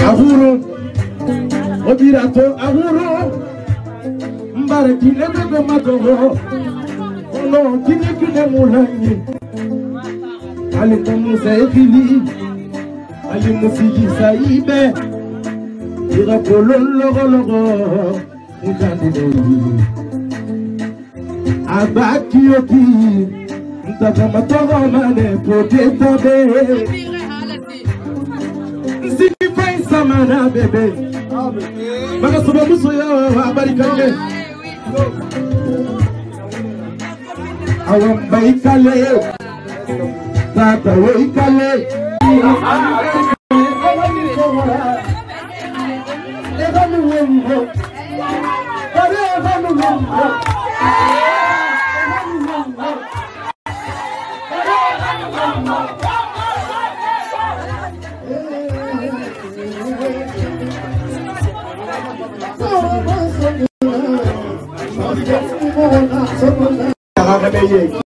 ahuro obirato ahuro mbare kine bego matogo no kine mulanye ali musa ekili ali musiji saibe ira kolon logo mujandi abakioki ntaka matogo mane poteta be Siki fai samana bebe Maka suba muso ya habari kale Awam baikale Tata waikale